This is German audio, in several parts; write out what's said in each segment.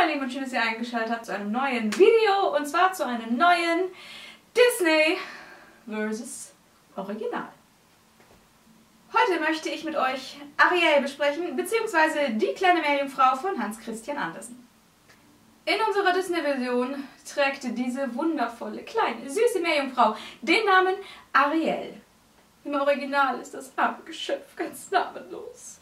ihr Lieben und schön, dass ihr eingeschaltet habt zu einem neuen Video und zwar zu einem neuen Disney vs. Original. Heute möchte ich mit euch Ariel besprechen, beziehungsweise die kleine Meerjungfrau von Hans Christian Andersen. In unserer Disney-Version trägt diese wundervolle, kleine, süße Meerjungfrau den Namen Ariel. Im Original ist das arme Geschöpf ganz namenlos.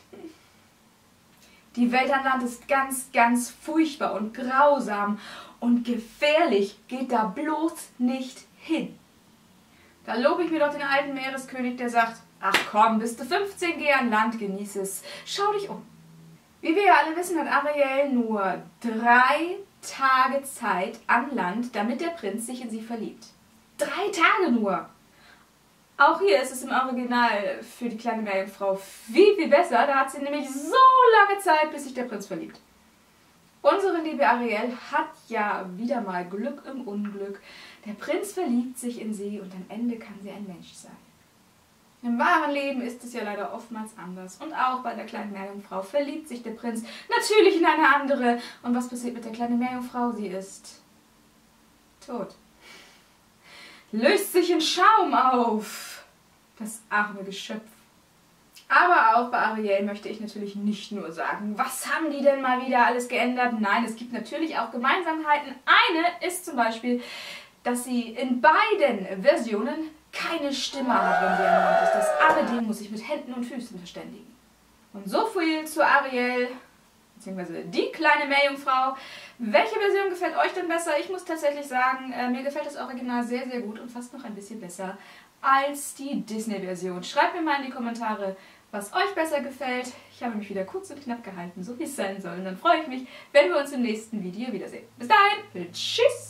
Die Welt an Land ist ganz furchtbar und grausam und gefährlich. Geht da bloß nicht hin. Da lobe ich mir doch den alten Meereskönig, der sagt, ach komm, bist du 15, geh an Land, genieß es, schau dich um. Wie wir ja alle wissen, hat Ariel nur 3 Tage Zeit an Land, damit der Prinz sich in sie verliebt. 3 Tage nur! Auch hier ist es im Original für die kleine Meerjungfrau viel besser. Da hat sie nämlich so lange Zeit, bis sich der Prinz verliebt. Unsere liebe Ariel hat ja wieder mal Glück im Unglück. Der Prinz verliebt sich in sie und am Ende kann sie ein Mensch sein. Im wahren Leben ist es ja leider oftmals anders. Und auch bei der kleinen Meerjungfrau verliebt sich der Prinz natürlich in eine andere. Und was passiert mit der kleinen Meerjungfrau? Sie ist tot. Löst sich in Schaum auf. Das arme Geschöpf. Aber auch bei Ariel möchte ich natürlich nicht nur sagen, was haben die denn mal wieder alles geändert? Nein, es gibt natürlich auch Gemeinsamkeiten. Eine ist zum Beispiel, dass sie in beiden Versionen keine Stimme hat, wenn sie an Land ist. Das arme Ding muss sich mit Händen und Füßen verständigen. Und so viel zu Ariel, beziehungsweise die kleine Meerjungfrau. Welche Version gefällt euch denn besser? Ich muss tatsächlich sagen, mir gefällt das Original sehr gut und fast noch ein bisschen besser als die Disney-Version. Schreibt mir mal in die Kommentare, was euch besser gefällt. Ich habe mich wieder kurz und knapp gehalten, so wie es sein soll. Und dann freue ich mich, wenn wir uns im nächsten Video wiedersehen. Bis dahin, tschüss!